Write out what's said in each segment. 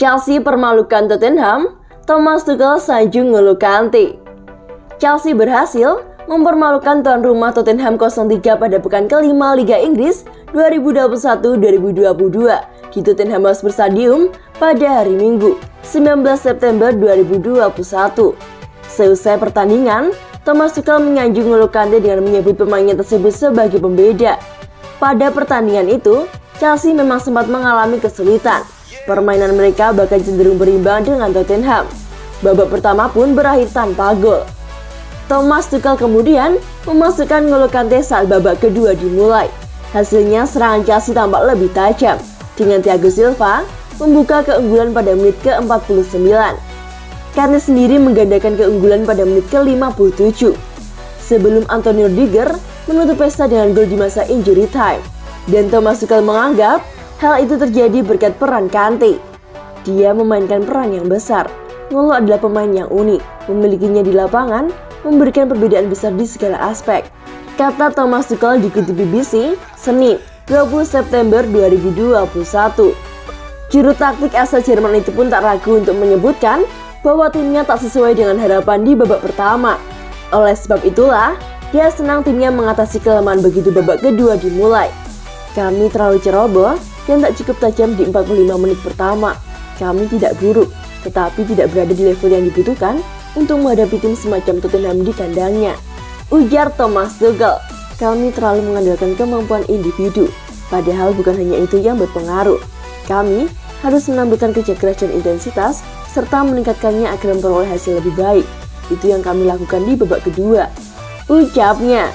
Chelsea permalukan Tottenham, Thomas Tuchel sanjung N'Golo Kante. Chelsea berhasil mempermalukan tuan rumah Tottenham 0-3 pada pekan kelima Liga Inggris 2021-2022 di Tottenham Hotspur Stadium pada hari Minggu, 19 September 2021. Seusai pertandingan, Thomas Tuchel menyanjung N'Golo Kante dengan menyebut pemainnya tersebut sebagai pembeda. Pada pertandingan itu, Chelsea memang sempat mengalami kesulitan. Permainan mereka bahkan cenderung berimbang dengan Tottenham. Babak pertama pun berakhir tanpa gol. Thomas Tuchel kemudian memasukkan N'Golo Kante saat babak kedua dimulai. Hasilnya serangan Chelsea tampak lebih tajam, dengan Thiago Silva membuka keunggulan pada menit ke-49. Kante sendiri menggandakan keunggulan pada menit ke-57. Sebelum Antonio Rudiger menutup pesta dengan gol di masa injury time. Dan Thomas Tuchel menganggap hal itu terjadi berkat peran Kante. Dia memainkan peran yang besar. N'Golo adalah pemain yang unik, memilikinya di lapangan, memberikan perbedaan besar di segala aspek, kata Thomas Tuchel dikutip BBC, Senin, 20 September 2021. Juru taktik asal Jerman itu pun tak ragu untuk menyebutkan bahwa timnya tak sesuai dengan harapan di babak pertama. Oleh sebab itulah, dia senang timnya mengatasi kelemahan begitu babak kedua dimulai. Kami terlalu ceroboh dan tak cukup tajam di 45 menit pertama. Kami tidak buruk, tetapi tidak berada di level yang dibutuhkan untuk menghadapi tim semacam Tottenham di kandangnya, ujar Thomas Tuchel. Kami terlalu mengandalkan kemampuan individu, padahal bukan hanya itu yang berpengaruh. Kami harus menampilkan kerja keras dan intensitas, serta meningkatkannya agar memperoleh hasil lebih baik. Itu yang kami lakukan di babak kedua, ucapnya.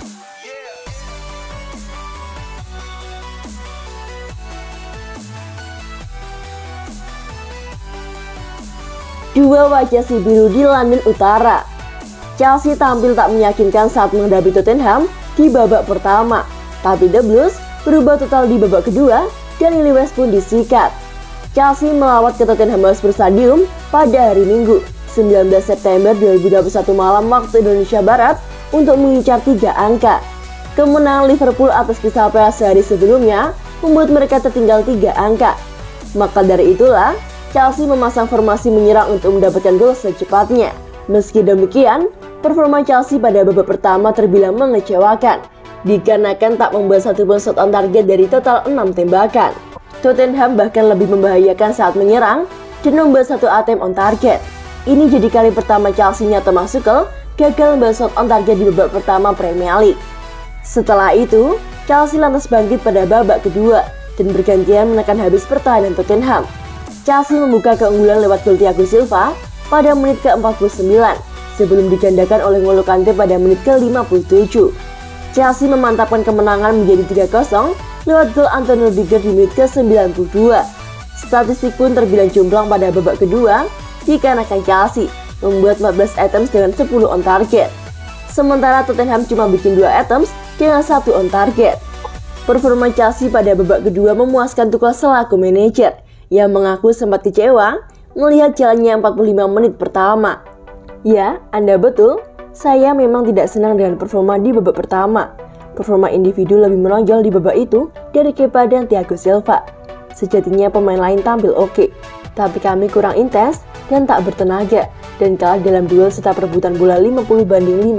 Dua wajah si biru di London Utara. Chelsea tampil tak meyakinkan saat menghadapi Tottenham di babak pertama, tapi The Blues berubah total di babak kedua dan Lily West pun disikat. Chelsea melawat ke Tottenham Hotspur Stadium pada hari Minggu, 19 September 2021 malam waktu Indonesia Barat untuk mengincar 3 angka. Kemenangan Liverpool atas Crystal Palace sehari sebelumnya membuat mereka tertinggal 3 angka. Maka dari itulah, Chelsea memasang formasi menyerang untuk mendapatkan gol secepatnya. Meski demikian, performa Chelsea pada babak pertama terbilang mengecewakan, dikarenakan tak membuat satupun shot on target dari total 6 tembakan. Tottenham bahkan lebih membahayakan saat menyerang dan membuat 1 attempt on target. Ini jadi kali pertama Chelsea-nya Thomas Tuchel gagal membuat shot on target di babak pertama Premier League. Setelah itu, Chelsea lantas bangkit pada babak kedua dan bergantian menekan habis pertahanan Tottenham. Chelsea membuka keunggulan lewat gol Thiago Silva pada menit ke-49 sebelum digandakan oleh N'Golo Kante pada menit ke-57. Chelsea memantapkan kemenangan menjadi 3-0 lewat gol Antonio Rudiger di menit ke-92. Statistik pun terbilang jomplang pada babak kedua dikarenakan Chelsea membuat 14 attempts dengan 10 on target. Sementara Tottenham cuma bikin 2 attempts dengan 1 on target. Performa Chelsea pada babak kedua memuaskan Tuchel selaku manajer, yang mengaku sempat kecewa melihat jalannya 45 menit pertama. Ya, Anda betul, saya memang tidak senang dengan performa di babak pertama. Performa individu lebih menonjol di babak itu dari Kepa dan Thiago Silva. Sejatinya pemain lain tampil oke, tapi kami kurang intens dan tak bertenaga, dan kalah dalam duel serta perebutan bola 50-50,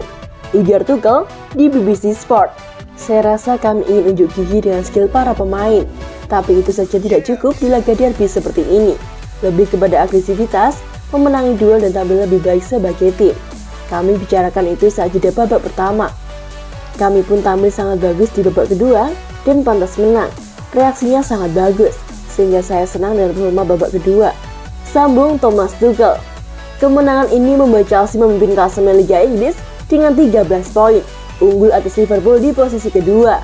ujar Tuchel di BBC Sport. Saya rasa kami ingin unjuk gigi dengan skill para pemain, tapi itu saja tidak cukup di laga derby seperti ini. Lebih kepada agresivitas, memenangi duel dan tampil lebih baik sebagai tim. Kami bicarakan itu saat jeda babak pertama. Kami pun tampil sangat bagus di babak kedua dan pantas menang. Reaksinya sangat bagus, sehingga saya senang dengan performa babak kedua, sambung Thomas Tuchel. Kemenangan ini membuat Chelsea memimpin klasemen Liga Inggris dengan 13 poin, unggul atas Liverpool di posisi kedua.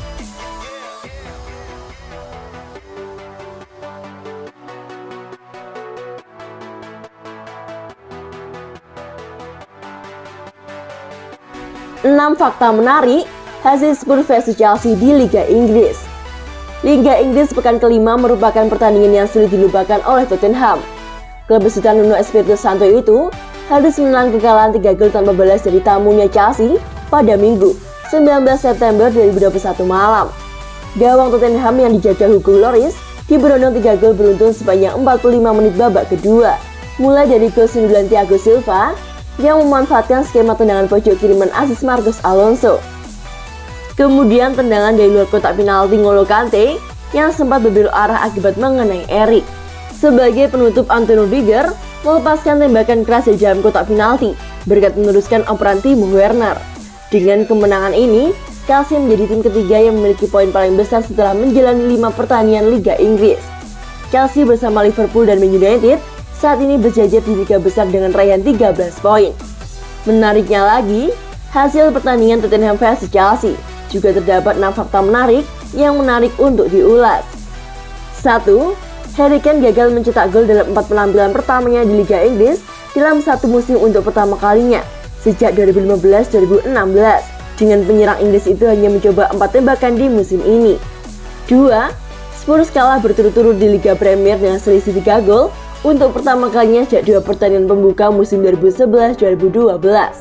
Enam fakta menarik hasil Spurs versus Chelsea di Liga Inggris. Liga Inggris pekan kelima merupakan pertandingan yang sulit dilupakan oleh Tottenham. Klub besutan Nuno Espirito Santo itu harus menelan kekalahan 3 gol tanpa balas dari tamunya Chelsea pada Minggu, 19 September 2021 malam. Gawang Tottenham yang dijaga Hugo Lloris diberondong 3 gol beruntun sepanjang 45 menit babak kedua. Mulai dari gol sundulan Thiago Silva yang memanfaatkan skema tendangan pojok kiriman asis Marcos Alonso. Kemudian tendangan dari luar kotak penalti N'Golo Kante yang sempat berbelok arah akibat mengenai Erik. Sebagai penutup, Antonio Rudiger melepaskan tembakan keras di dalam kotak penalti berkat meneruskan operan Timo Werner. Dengan kemenangan ini, Chelsea menjadi tim ketiga yang memiliki poin paling besar setelah menjalani 5 pertandingan Liga Inggris. Chelsea bersama Liverpool dan Man United saat ini berjajar di Liga Besar dengan raihan 13 poin. Menariknya lagi, hasil pertandingan Tottenham vs Chelsea juga terdapat 6 fakta menarik yang menarik untuk diulas. 1. Harry Kane gagal mencetak gol dalam 4 penampilan pertamanya di Liga Inggris dalam satu musim untuk pertama kalinya sejak 2015-2016. Dengan penyerang Inggris itu hanya mencoba 4 tembakan di musim ini. 2. Spurs kalah berturut-turut di Liga Premier dengan selisih 3 gol untuk pertama kalinya sejak 2 pertandingan pembuka musim 2011-2012.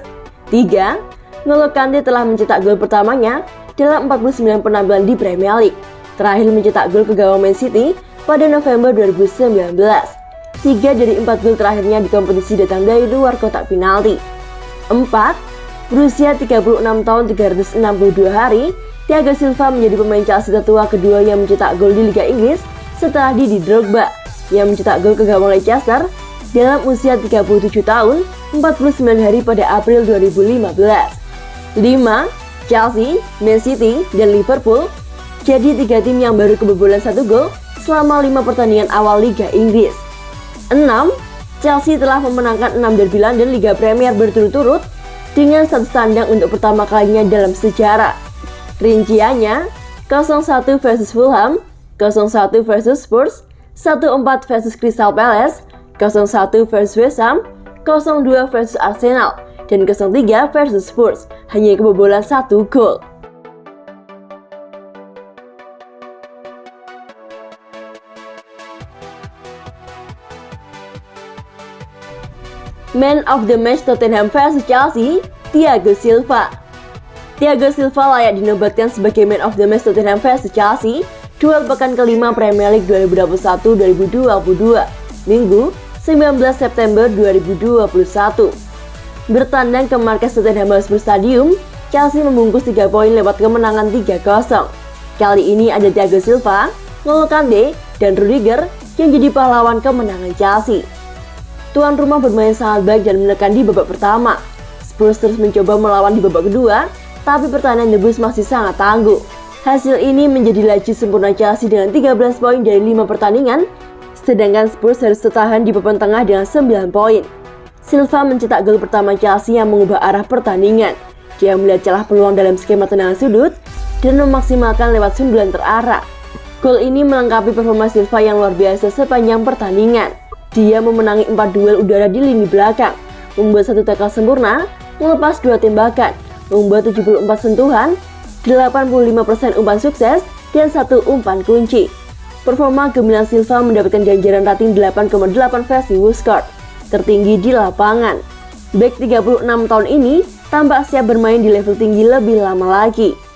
3. N'Golo Kante telah mencetak gol pertamanya dalam 49 penampilan di Premier League. Terakhir mencetak gol ke gawang Man City pada November 2019. 3 dari 4 gol terakhirnya di kompetisi datang dari luar kotak penalti. 4. Berusia 36 tahun 362 hari, Thiago Silva menjadi pemain Chelsea tertua kedua yang mencetak gol di Liga Inggris setelah Didier Drogba yang mencetak gol ke gawang Leicester dalam usia 37 tahun 49 hari pada April 2015. 5. Chelsea, Man City, dan Liverpool jadi 3 tim yang baru kebobolan 1 gol selama 5 pertandingan awal Liga Inggris. 6. Chelsea telah memenangkan 6 derby London Liga Premier berturut-turut dengan status tandang untuk pertama kalinya dalam sejarah. Rinciannya 0-1 versus Fulham, 0-1 versus Spurs, 1-4 versus Crystal Palace, 0-1 versus West Ham, 0-2 versus Arsenal, dan 0-3 versus Spurs, hanya kebobolan 1 gol. Man of the Match Tottenham vs Chelsea, Thiago Silva. Thiago Silva layak dinobatkan sebagai Man of the Match Tottenham vs Chelsea duel pekan kelima Premier League 2021-2022, Minggu 19 September 2021. Bertandang ke markas Tottenham Hotspur Stadium, Chelsea membungkus 3 poin lewat kemenangan 3-0. Kali ini ada Thiago Silva, N'Golo Kante, dan Rudiger yang jadi pahlawan kemenangan Chelsea. Tuan rumah bermain sangat baik dan menekan di babak pertama. Spurs terus mencoba melawan di babak kedua, tapi pertahanan The Blues masih sangat tangguh. Hasil ini menjadi laju sempurna Chelsea dengan 13 poin dari 5 pertandingan, sedangkan Spurs harus tertahan di papan tengah dengan 9 poin. Silva mencetak gol pertama Chelsea yang mengubah arah pertandingan. Dia melihat celah peluang dalam skema tendangan sudut dan memaksimalkan lewat sundulan terarah. Gol ini melengkapi performa Silva yang luar biasa sepanjang pertandingan. Dia memenangi 4 duel udara di lini belakang, membuat 1 tackle sempurna, melepas 2 tembakan, membuat 74 sentuhan, 85% umpan sukses, dan 1 umpan kunci. Performa gemilang Silva mendapatkan ganjaran rating 8,8 versi WhoScored, tertinggi di lapangan. Bek 36 tahun ini tampak siap bermain di level tinggi lebih lama lagi.